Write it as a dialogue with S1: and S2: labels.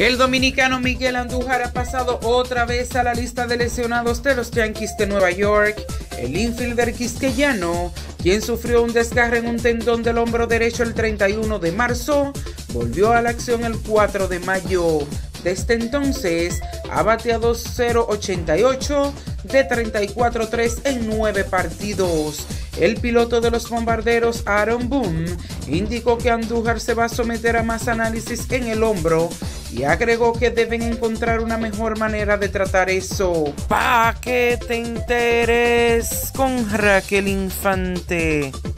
S1: El dominicano Miguel Andújar ha pasado otra vez a la lista de lesionados de los Yankees de Nueva York. El infielder quisqueyano, quien sufrió un desgarre en un tendón del hombro derecho el 31 de marzo, volvió a la acción el 4 de mayo. Desde entonces ha bateado .088 de 34-3 en 9 partidos. El piloto de los Bombarderos, Aaron Boone, indicó que Andújar se va a someter a más análisis en el hombro y agregó que deben encontrar una mejor manera de tratar eso. Pa' que te enteres con Raquel Infante.